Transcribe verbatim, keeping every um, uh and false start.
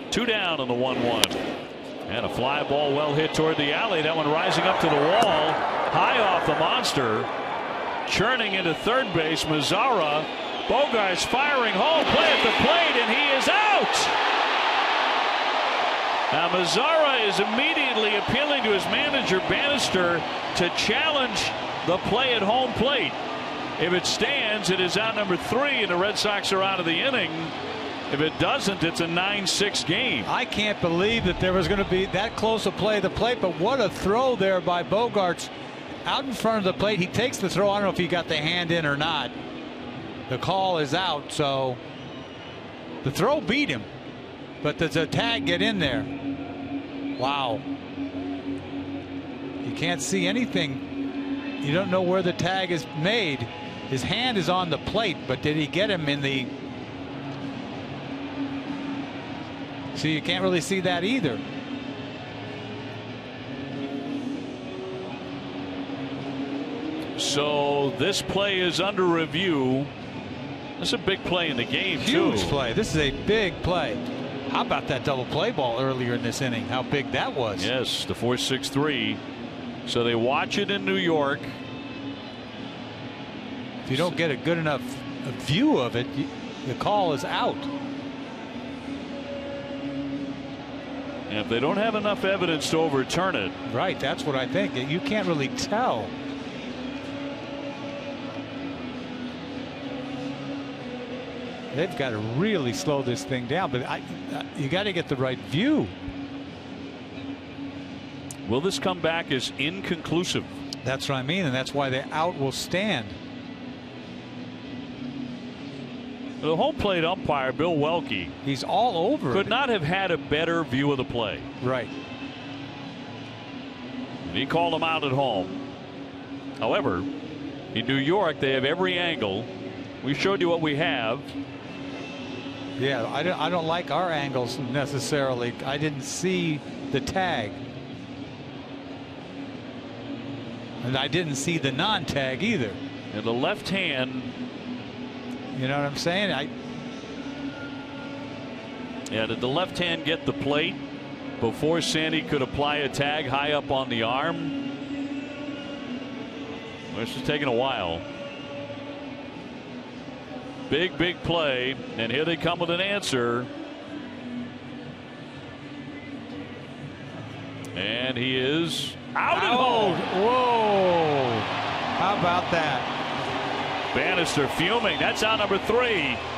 Two down on the one one. And a fly ball well hit toward the alley. That one rising up to the wall. High off the monster. Churning into third base. Mazara. Bogaerts firing home. Play at the plate, and he is out. Now Mazara is immediately appealing to his manager Bannister to challenge the play at home plate. If it stands, it is out number three, and the Red Sox are out of the inning. If it doesn't, it's a nine six game. I can't believe that there was going to be that close a play at the plate, but what a throw there by Bogaerts out in front of the plate. He takes the throw. I don't know if he got the hand in or not. The call is out, so the throw beat him, but does a tag get in there? Wow. You can't see anything. You don't know where the tag is made. His hand is on the plate, but did he get him in the... So you can't really see that either. So this play is under review. This is a big play in the game. Huge too. play. This is a big play. How about that double play ball earlier in this inning? How big that was. Yes, the four six three. So they watch it in New York. If you don't get a good enough view of it, you, the call is out. And if they don't have enough evidence to overturn it. Right, that's what I think. You can't really tell. They've got to really slow this thing down, but I, you got to get the right view. Will this come back as inconclusive? That's what I mean, and that's why the out will stand. The home plate umpire, Bill Welke, he's all over could it. not have had a better view of the play. Right. He called him out at home. However, in New York, they have every angle. We showed you what we have. Yeah, I don't, I don't like our angles necessarily. I didn't see the tag. And I didn't see the non-tag either. And the left hand. You know what I'm saying? I. Yeah, did the left hand get the plate before Sandy could apply a tag high up on the arm? Well, this is taking a while. Big, big play, and here they come with an answer. And he is out at home. Whoa! How about that? Bannister fuming. That's out number three.